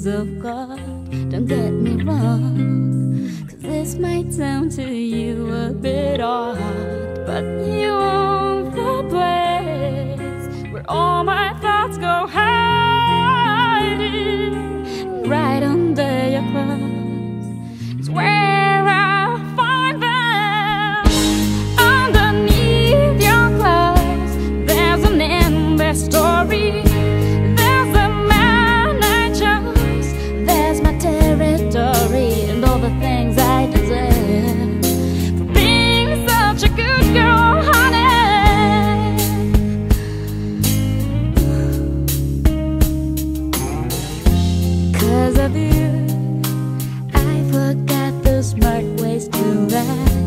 things of God. Don't get me wrong, 'cause this might sound to you a bit odd, but you own the place where all my thoughts go hiding. Right under your clothes is where I find them. Underneath your clothes there's an endless story. There's the man I chose, there's my territory, and all the things I deserve for being such a good girl, honey. 'Cause of you I forgot the smart ways to ride.